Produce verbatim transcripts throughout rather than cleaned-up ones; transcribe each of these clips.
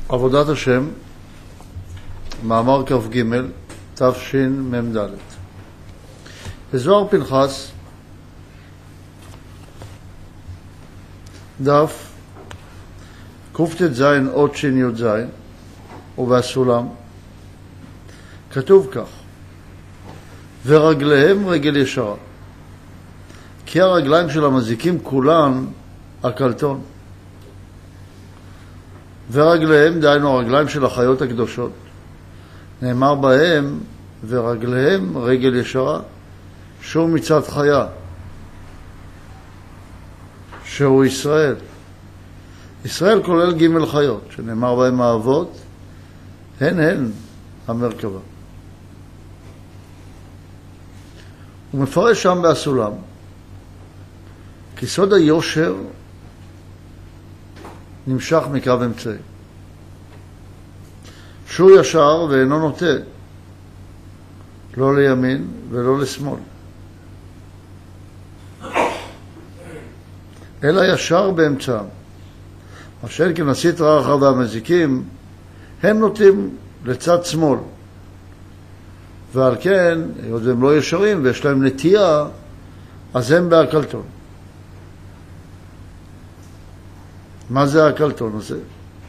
עבודת השם, מאמר כ"ג, תשמ"ד. בזוהר פנחס, דף קט"ז עוד שי"ז, ובסולם, כתוב כך: ורגליהם רגל ישרה, כי הרגליים של המזיקים כולן הקלטון, ורגליהם, דהיינו הרגליים של החיות הקדושות, נאמר בהם ורגליהם רגל ישרה, שהוא מצד חיה, שהוא ישראל. ישראל כולל ג' חיות, שנאמר בהם האבות, הן הן המרכבה. הוא מפרש שם בסולם, כי סוד היושר נמשך מקו אמצעי, שהוא ישר ואינו נוטה, לא לימין ולא לשמאל, אלא ישר באמצעם. אשר כנשיא רעך והמזיקים הם נוטים לצד שמאל, ועל כן, עוד הם לא ישרים ויש להם נטייה, אז הם בהקלטון. מה זה ההקלטון הזה?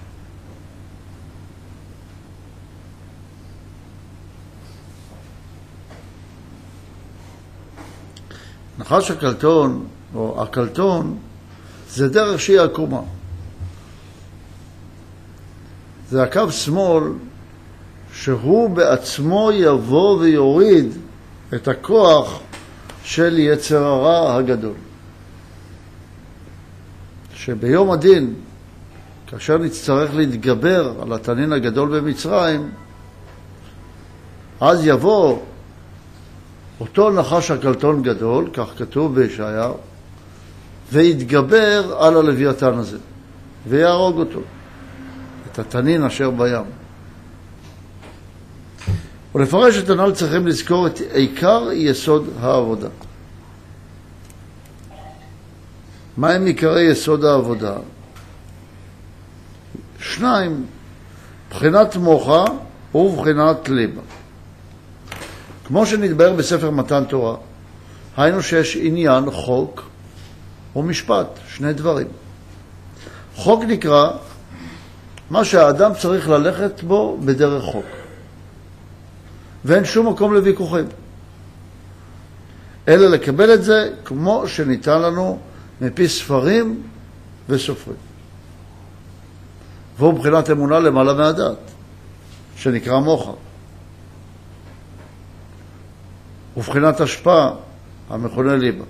נחש הקלטון, או הקלטון, זה דרך שהיא עקומה. זה הקו שמאל, שהוא בעצמו יבוא ויוריד את הכוח של יצר הרע הגדול. שביום הדין, כאשר נצטרך להתגבר על התנין הגדול במצרים, אז יבוא אותו נחש הקלטון גדול, כך כתוב בישעיהו, ויתגבר על הלוויתן הזה, ויהרוג אותו, את התנין אשר בים. ולפרש את הנ"ל צריכים לזכור את עיקר יסוד העבודה. מה הם עיקרי יסוד העבודה? שניים, בחינת מוחה ובחינת ליבה. כמו שנדבר בספר מתן תורה, היינו שיש עניין חוק ומשפט, שני דברים. חוק נקרא מה שהאדם צריך ללכת בו בדרך חוק, ואין שום מקום לוויכוחים, אלא לקבל את זה כמו שניתן לנו מפי ספרים וסופרים. והוא מבחינת אמונה למעלה מהדעת, שנקרא מוחה. ובחינת השפעה, המכונה ליבה.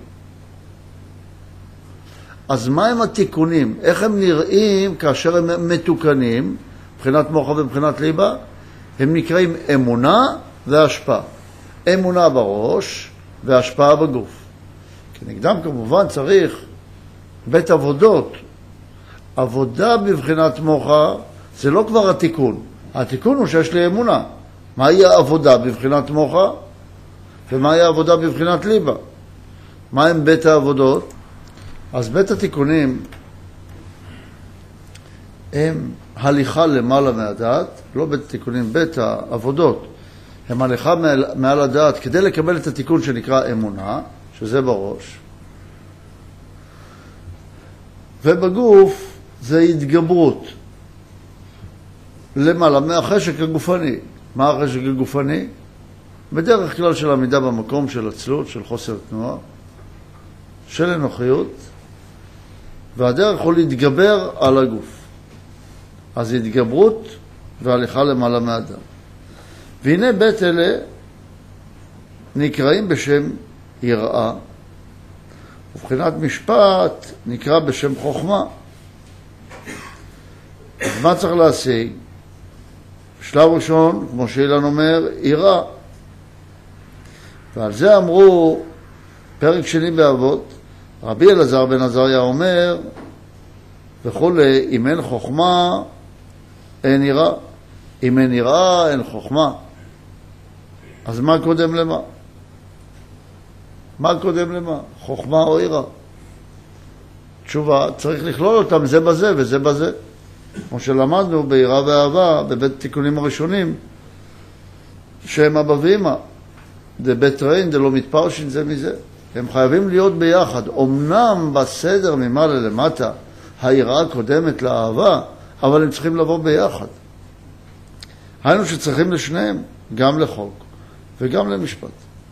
אז מה הם התיקונים? איך הם נראים כאשר הם מתוקנים, מבחינת מוחה ובחינת ליבה? הם נקראים אמונה והשפעה. אמונה בראש והשפעה בגוף. כנגדם כמובן צריך בית עבודות. עבודה בבחינת מוחה זה לא כבר התיקון. התיקון הוא שיש לי אמונה. מהי העבודה בבחינת מוחה? ומהי העבודה בבחינת ליבה? מה הם בית העבודות? אז בית התיקונים הם הליכה למעלה מהדעת, לא בית התיקונים, בית העבודות. הם הליכה מעל, מעל הדעת כדי לקבל את התיקון שנקרא אמונה, שזה בראש. ובגוף זה התגברות למעלה מהחשק הגופני. מה החשק הגופני? בדרך כלל של עמידה במקום, של עצלות, של חוסר תנועה, של אנוכיות, והדרך הוא להתגבר על הגוף. אז התגברות והליכה למעלה מהאדם. והנה בית אלה נקראים בשם יראה, ובחינת משפט נקרא בשם חוכמה. אז מה צריך להשיג? בשלב ראשון, כמו שאילן אומר, יראה. ועל זה אמרו, פרק שני באבות, רבי אלעזר בן עזריה אומר, וכולי, אם אין חוכמה, אין יראה. אם אין יראה, אין חוכמה. אז מה קודם למה? מה קודם למה? חוכמה או יראה? תשובה, צריך לכלול אותם זה בזה וזה בזה. כמו שלמדנו ביראה ואהבה, בבית תיקונים הראשונים, שהם אבא ואמא. זה בית רין, זה לא מתפרשין זה מזה. הם חייבים להיות ביחד. אמנם בסדר ממעלה למטה, היראה קודמת לאהבה, אבל הם צריכים לבוא ביחד. היינו שצריכים לשניהם, גם לחוק וגם למשפט.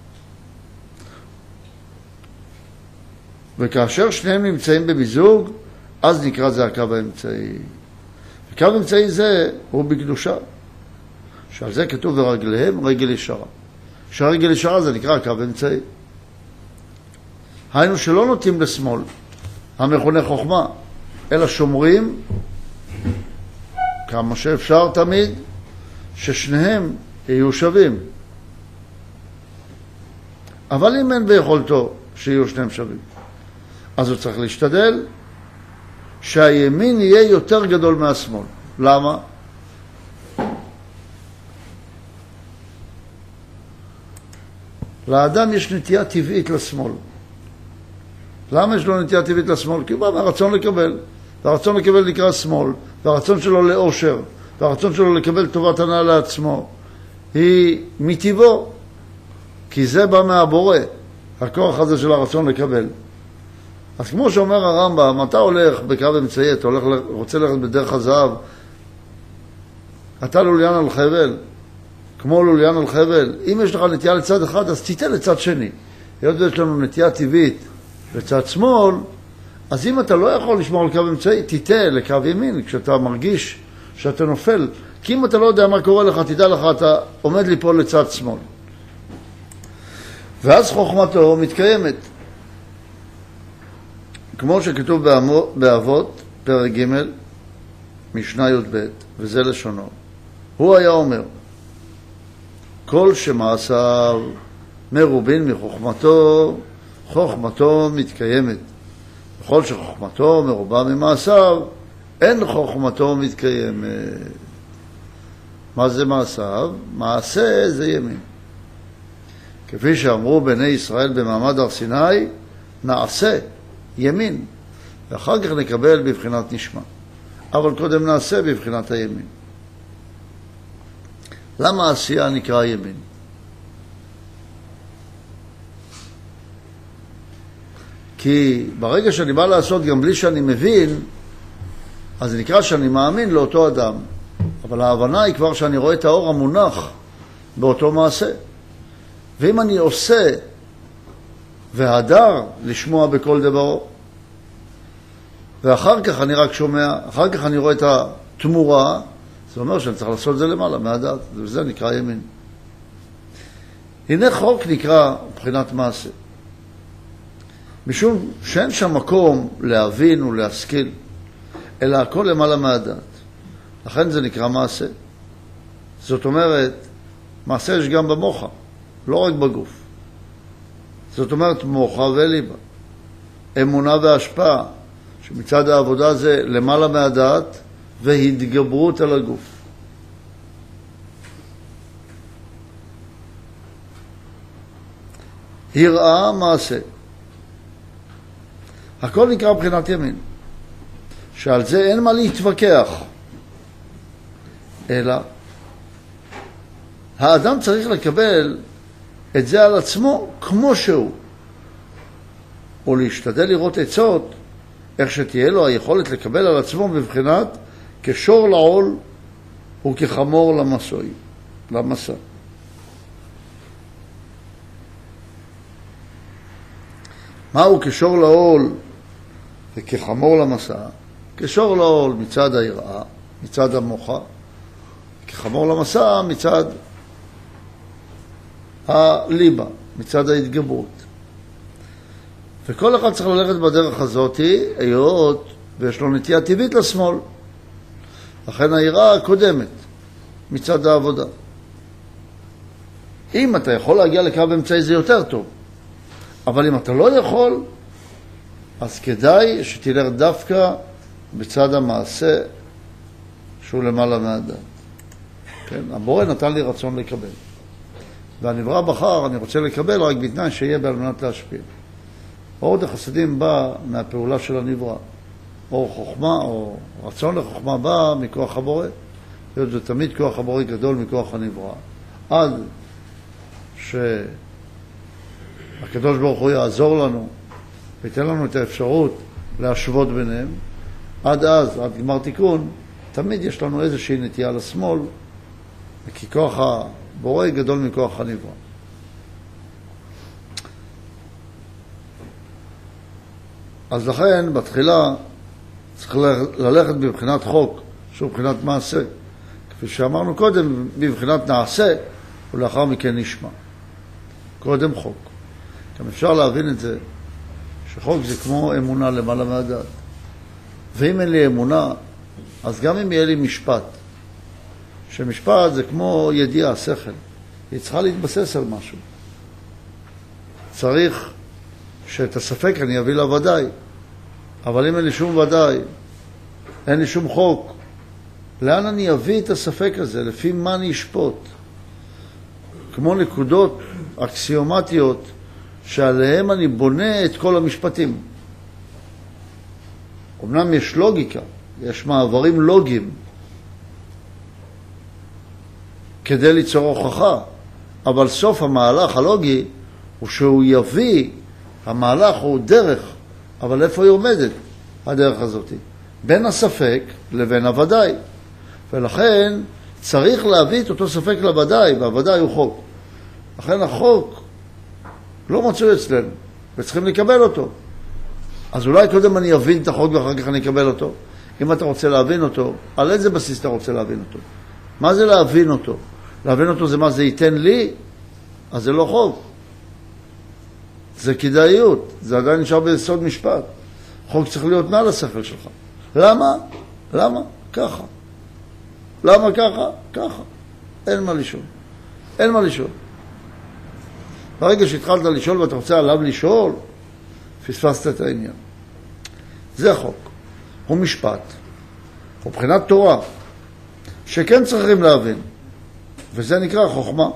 וכאשר שניהם נמצאים במיזוג, אז נקרא זה הקו האמצעי. הקו האמצעי זה הוא בקדושה, שעל זה כתוב ברגליהם רגל ישרה. שהרגל ישרה זה נקרא הקו האמצעי. היינו שלא נוטים לשמאל, המכונה חוכמה, אלא שומרים כמה שאפשר תמיד, ששניהם יהיו שווים. אבל אם אין ביכולתו שיהיו שניהם שווים, אז הוא צריך להשתדל שהימין יהיה יותר גדול מהשמאל. למה? לאדם יש נטייה טבעית לשמאל. למה יש לו נטייה טבעית לשמאל? כי הוא בא מהרצון לקבל. והרצון לקבל נקרא שמאל, והרצון שלו לאושר, והרצון שלו לקבל טובת הנאה לעצמו, היא מטבעו. כי זה בא מהבורא, הכוח הזה של הרצון לקבל. אז כמו שאומר הרמב"ם, אתה הולך בקו אמצעי, אתה הולך, רוצה ללכת בדרך הזהב, אתה לוליין על חבל, כמו לוליין על חבל. אם יש לך נטייה לצד אחד, אז תיתן לצד שני. היות ויש לנו נטייה טבעית לצד שמאל, אז אם אתה לא יכול לשמור על קו אמצעי, תיתן לקו ימין כשאתה מרגיש שאתה נופל. כי אם אתה לא יודע מה קורה לך, תדע לך, אתה עומד ליפול לצד שמאל. ואז חוכמתו מתקיימת. כמו שכתוב באבות, פרק ג' משנה י"ב, וזה לשונו. הוא היה אומר, כל שמעשיו מרובין מחוכמתו, חוכמתו מתקיימת. וכל שחוכמתו מרובה ממעשיו, אין חוכמתו מתקיימת. מה זה מעשיו? מעשה זה ימין. כפי שאמרו בני ישראל במעמד הר סיני, נעשה ימין, ואחר כך נקבל בבחינת נשמע. אבל קודם נעשה בבחינת הימין. למה העשייה נקרא ימין? כי ברגע שאני בא לעשות גם בלי שאני מבין, אז זה נקרא שאני מאמין לאותו אדם. אבל ההבנה היא כבר שאני רואה את האור המונח באותו מעשה. ואם אני עושה והדר לשמוע בכל דברו, ואחר כך אני רק שומע, אחר כך אני רואה את התמורה, זה אומר שאני צריך לעשות את זה למעלה מהדעת, וזה נקרא ימין. הנה חוק נקרא מבחינת מעשה. משום שאין שם מקום להבין ולהשכיל, אלא הכל למעלה מהדעת. לכן זה נקרא מעשה. זאת אומרת, מעשה יש גם במוחה, לא רק בגוף. זאת אומרת, מוחה וליבה. אמונה והשפעה, שמצד העבודה זה למעלה מהדעת והתגברות על הגוף. יראה מעשה. הכל נקרא מבחינת ימין. שעל זה אין מה להתווכח. אלא, האדם צריך לקבל את זה על עצמו כמו שהוא. או להשתדל לראות עצות, איך שתהיה לו היכולת לקבל על עצמו בבחינת כשור לעול וכחמור למסוי, למסע. מהו כשור לעול וכחמור למסע? כשור לעול מצד היראה, מצד המוחה, כחמור למסע מצד הליבה, מצד ההתגברות. וכל אחד צריך ללכת בדרך הזאת, היות ויש לו נטייה טבעית לשמאל. לכן היראה קודמת מצד העבודה. אם אתה יכול להגיע לקו אמצעי זה יותר טוב. אבל אם אתה לא יכול, אז כדאי שתלך דווקא בצד המעשה שהוא למעלה מהדעת. כן? הבורא נתן לי רצון לקבל. והנברא בחר, אני רוצה לקבל רק בתנאי שיהיה בעל מנת להשפיע. אור החסדים בא מהפעולה של הנברא. או חוכמה, או רצון לחוכמה בא מכוח הבורא. זה תמיד כוח הבורא גדול מכוח הנברא. עד שהקדוש ברוך הוא יעזור לנו ויתן לנו את האפשרות להשוות ביניהם, עד אז, עד גמר תיקון, תמיד יש לנו איזושהי נטייה לשמאל, כי כוח הבורא גדול מכוח הנברא. אז לכן, בתחילה, צריך ללכת בבחינת חוק, שהוא בבחינת מעשה. כפי שאמרנו קודם, בבחינת נעשה, ולאחר מכן נשמע. קודם חוק. גם אפשר להבין את זה, שחוק זה כמו אמונה למעלה מהדעת. ואם אין לי אמונה, אז גם אם יהיה לי משפט, שמשפט זה כמו ידיעה, שכל, היא צריכה להתבסס על משהו. צריך שאת הספק אני אביא לה ודאי, אבל אם אין לי שום ודאי, אין לי שום חוק, לאן אני אביא את הספק הזה? לפי מה אני אשפוט? כמו נקודות אקסיומטיות שעליהם אני בונה את כל המשפטים. אמנם יש לוגיקה, יש מעברים לוגיים כדי ליצור הוכחה, אבל סוף המהלך הלוגי הוא שהוא יביא, המהלך הוא דרך, אבל איפה היא עומדת הדרך הזאת? בין הספק לבין הוודאי. ולכן צריך להביא את אותו ספק לוודאי, והוודאי הוא חוק. לכן החוק לא מצוי אצלנו, וצריכים לקבל אותו. אז אולי קודם אני אבין את החוק ואחר כך אני אקבל אותו. אם אתה רוצה להבין אותו, על איזה בסיס אתה רוצה להבין אותו? מה זה להבין אותו? להבין אותו זה מה זה ייתן לי? אז זה לא חוק. זה כדאיות. זה עדיין נשאר ביסוד משפט. חוק צריך להיות מעל השכל שלך. למה? למה? ככה. למה ככה? ככה. אין מה לשאול. אין מה לשאול. ברגע שהתחלת לשאול ואתה רוצה עליו לשאול, פספסת את העניין. זה החוק. הוא משפט. הוא מבחינת תורה, שכן צריכים להבין. וזה נקרא חוכמה.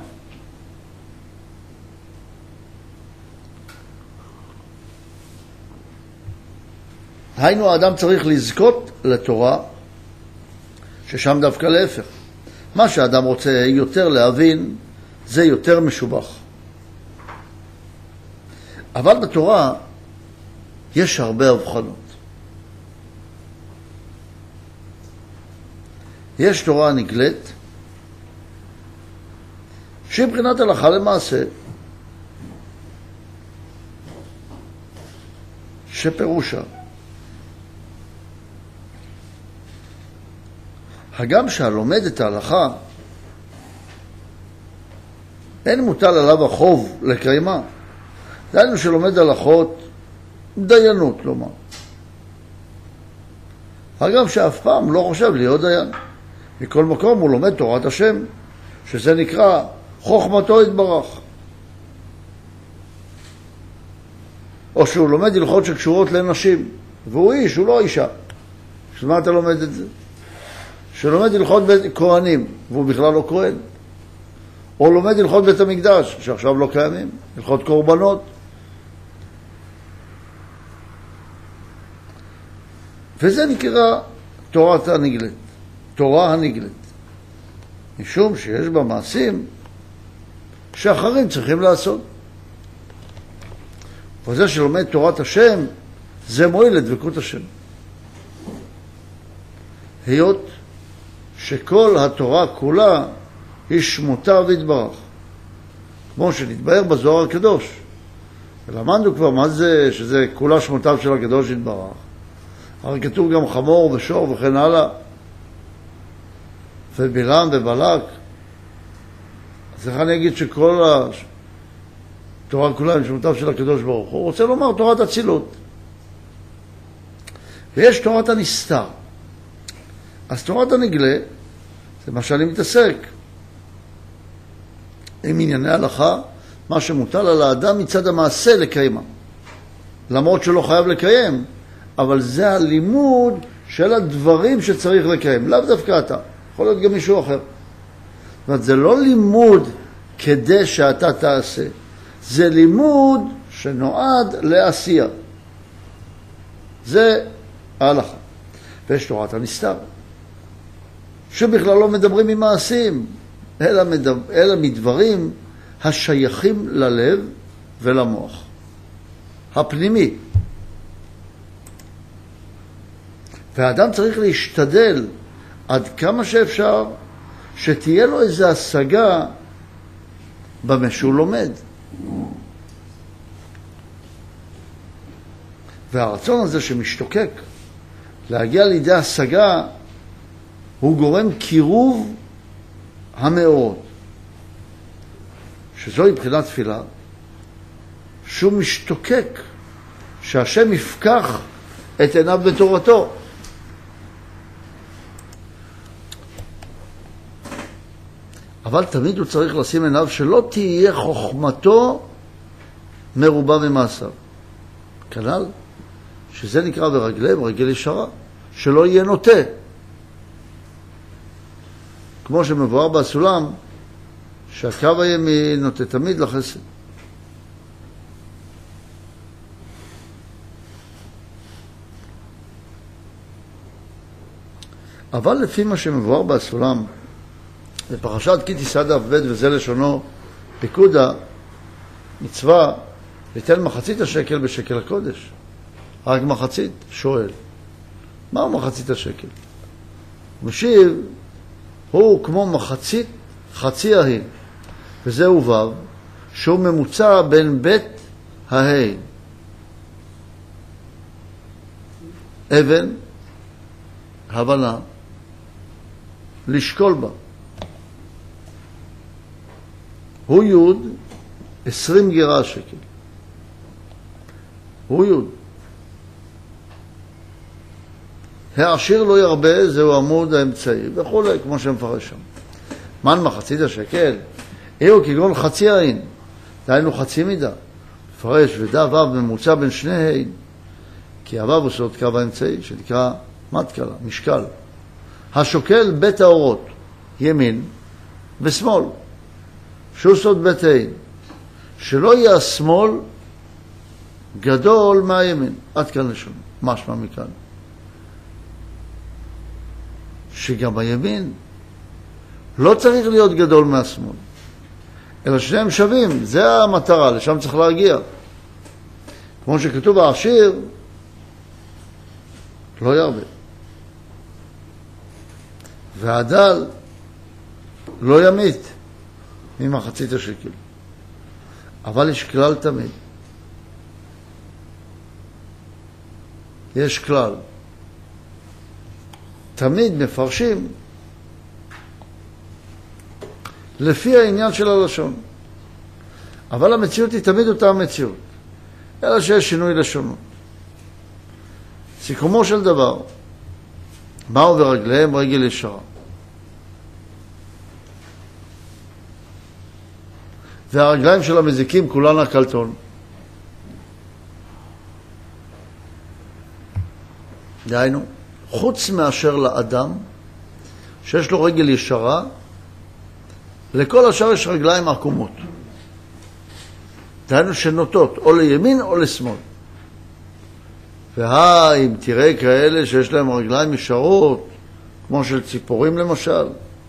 היינו, האדם צריך לזכות לתורה, ששם דווקא להפך. מה שהאדם רוצה יותר להבין, זה יותר משובח. אבל בתורה יש הרבה הבחנות. יש תורה נגלית, שמבחינת הלכה למעשה, שפירושה, הגם שהלומד את ההלכה, אין מוטל עליו החוב לקיימה. דיינו שלומד הלכות דיינות, לומר. הגם שאף פעם לא חושב להיות דיין. מכל מקום הוא לומד תורת השם, שזה נקרא חוכמתו יתברך. או שהוא לומד הלכות שקשורות לנשים, והוא איש, הוא לא אישה. שמה אתה לומד את זה? שלומד הלכות בית כהנים, והוא בכלל לא כהן. או לומד הלכות בית המקדש, שעכשיו לא קיימים, הלכות קורבנות. וזה נקרא תורת הנגלית, תורה הנגלית. משום שיש בה מעשים שאחרים צריכים לעשות. וזה שלומד תורת השם, זה מועיל לדבקות השם. היות שכל התורה כולה היא שמותה ויתברך. כמו שנתבהר בזוהר הקדוש. ולמדנו כבר מה זה, שזה כולה שמותיו של הקדוש יתברך. הרי כתוב גם חמור ושור וכן הלאה. ובלעם ובלק. אז איך אני אגיד שכל התורה כולה היא שמותיו של הקדוש ברוך הוא? הוא רוצה לומר תורת הצילות. ויש תורת הנסתר. אז תורת הנגלה, זה מה שאני מתעסק. עם ענייני הלכה, מה שמוטל על האדם מצד המעשה לקיימה. למרות שלא חייב לקיים, אבל זה הלימוד של הדברים שצריך לקיים. לאו דווקא אתה, יכול להיות גם מישהו אחר. זאת אומרת, זה לא לימוד כדי שאתה תעשה. זה לימוד שנועד לעשייה. זה ההלכה. ויש תורת הנסתר, שבכלל לא מדברים ממעשים, אלא, מדבר, אלא מדברים השייכים ללב ולמוח הפנימי. והאדם צריך להשתדל עד כמה שאפשר שתהיה לו איזו השגה במה שהוא לומד. והרצון הזה שמשתוקק להגיע לידי השגה הוא גורם קירוב המאורות, שזוהי מבחינת תפילה, שהוא משתוקק שהשם יפקח את עיניו בתורתו. אבל תמיד הוא צריך לשים עיניו שלא תהיה חוכמתו מרובה ממעשיו. כנ"ל, שזה נקרא ברגליהם רגל ישרה, שלא יהיה נוטה. כמו שמבואר בסולם, שהקו הימין נוטה תמיד לחסד. אבל לפי מה שמבואר בסולם, בפרשת כי תישא דוד וזה לשונו פיקודה, מצווה ליתן מחצית השקל בשקל הקודש. רק מחצית, שואל. מהו מחצית השקל? משיב, הוא כמו מחצית חצי ההין, וזהו וו, שהוא ממוצע בין בית ההין. אבן, הבנה, לשקול בה. הוא יוד, עשרים גירה שקל. הוא יוד. העשיר לא ירבה, זהו עמוד האמצעי, וכו', כמו שמפרש שם. מן מחצית השקל? איהו כגון חצי העין, דהיינו חצי מידה. מפרש ודע וו ממוצע בין שני העין, כי הוו הוא סוד קו האמצעי, שנקרא מתקלה, משקל. השוקל בית האורות, ימין ושמאל, שהוא סוד בית העין, שלא יהיה השמאל גדול מהימין. עד כאן לשון, משמע מכאן. שגם הימין לא צריך להיות גדול מהשמאל, אלא שניהם שווים, זה המטרה, לשם צריך להגיע. כמו שכתוב העשיר, לא ירבה. והדל לא ימית ממחצית השקל. אבל יש כלל תמיד. יש כלל. תמיד מפרשים לפי העניין של הלשון. אבל המציאות היא תמיד אותה המציאות. אלא שיש שינוי לשונות. סיכומו של דבר, באו ברגליהם רגל ישרה. והרגליים של המזיקים כולן הקלטון. דהיינו, חוץ מאשר לאדם שיש לו רגל ישרה, לכל השאר יש רגליים עקומות. דהיינו שנוטות או לימין או לשמאל. והאם תראה כאלה שיש להם רגליים ישרות, כמו של ציפורים למשל,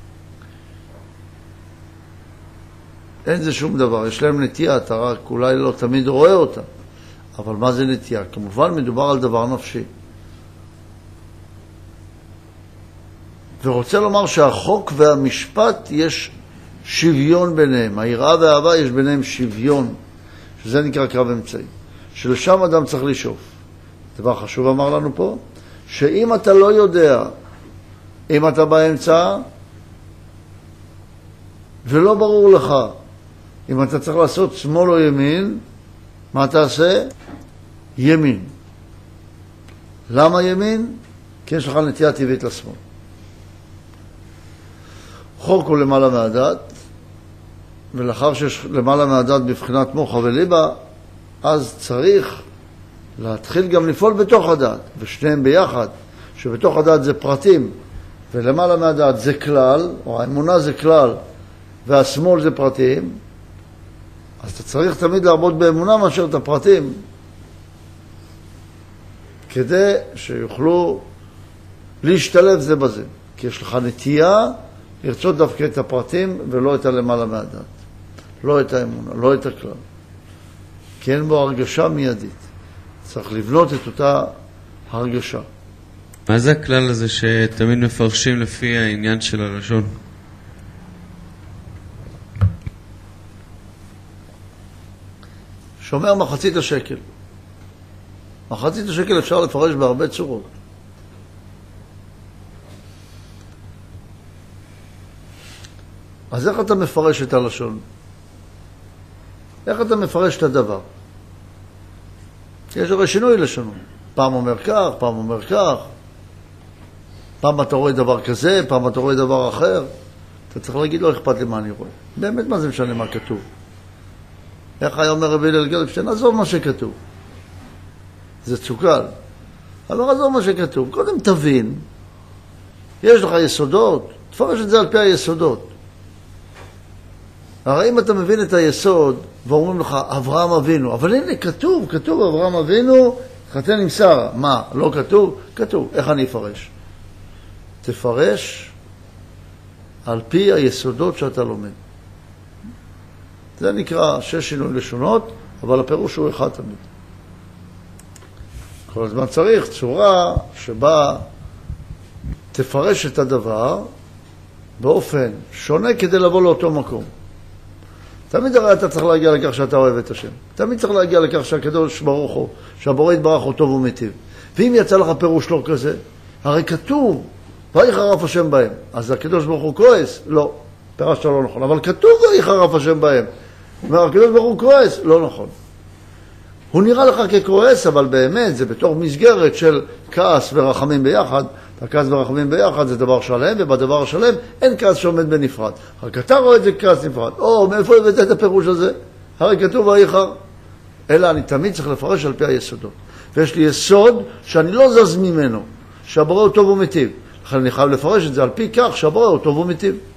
אין זה שום דבר, יש להם נטייה, אתה רק אולי לא תמיד רואה אותה. אבל מה זה נטייה? כמובן מדובר על דבר נפשי. ורוצה לומר שהחוק והמשפט יש שוויון ביניהם. היראה והאהבה יש ביניהם שוויון, שזה נקרא קרב אמצעי. שלשם אדם צריך לשאוף. דבר חשוב אמר לנו פה, שאם אתה לא יודע, אם אתה באמצע, ולא ברור לך, אם אתה צריך לעשות שמאל או ימין, מה תעשה? ימין. למה ימין? כי יש לך נטייה טבעית לשמאל. חוק הוא למעלה מהדת, ולאחר שיש למעלה מהדת בבחינת מוחה וליבה, אז צריך להתחיל גם לפעול בתוך הדת, ושניהם ביחד, שבתוך הדת זה פרטים, ולמעלה מהדת זה כלל, או האמונה זה כלל, והשמאל זה פרטים, אז אתה צריך תמיד לעבוד באמונה מאשר את הפרטים, כדי שיוכלו להשתלב זה בזה. כי יש לך נטייה לרצות דווקא את הפרטים ולא את הלמעלה מהדת. לא את האמונה, לא את הכלל. כי אין בו הרגשה מיידית. צריך לבנות את אותה הרגשה. מה זה הכלל הזה שתמיד מפרשים לפי העניין של הלשון? שומר מחצית השקל. מחצית השקל אפשר לפרש בהרבה צורות. אז איך אתה מפרש את הלשון? איך אתה מפרש את הדבר? יש הרי שינוי לשונות. פעם אומר כך, פעם אומר כך. פעם אתה רואה דבר כזה, פעם אתה רואה דבר אחר. אתה צריך להגיד, לא אכפת לי מה אני רואה. באמת מה זה משנה מה כתוב? איך היה אומר רבי הלל גלבשטיין? עזוב מה שכתוב. זה צוקל. אבל עזוב מה שכתוב. קודם תבין, יש לך יסודות, תפרש את זה על פי היסודות. הרי אם אתה מבין את היסוד, ואומרים לך, אברהם אבינו, אבל הנה, כתוב, כתוב, אברהם אבינו, חתן עם שרה. מה, לא כתוב? כתוב. איך אני אפרש? תפרש על פי היסודות שאתה לומד. זה נקרא שש שינוי לשונות, אבל הפירוש הוא אחד תמיד. כל הזמן צריך צורה שבה תפרש את הדבר באופן שונה כדי לבוא לאותו מקום. תמיד הרי אתה צריך להגיע לכך שאתה אוהב את השם. תמיד צריך להגיע לכך שהקדוש ברוך הוא, שהבורא יתברך הוא טוב ומיטיב. ואם יצא לך פירוש לא כזה, הרי כתוב, ויחרף השם בהם. אז הקדוש ברוך הוא כועס? לא. פירשת לא נכון. אבל כתוב ויחרף השם בהם. והקדוש ברוך הוא כועס? לא נכון. הוא נראה לך ככועס, אבל באמת זה בתור מסגרת של כעס ורחמים ביחד. הכעס ורחמים ביחד זה דבר שלם, ובדבר השלם אין כעס שעומד בנפרד. רק אתה רואה את זה כעס נפרד. או, מאיפה הבאת את הפירוש הזה? הרי כתוב ויחר. אלא אני תמיד צריך לפרש על פי היסודות. ויש לי יסוד שאני לא זז ממנו, שהבורא הוא טוב ומיטיב. לכן אני חייב לפרש את זה על פי כך שהבורא הוא טוב ומיטיב.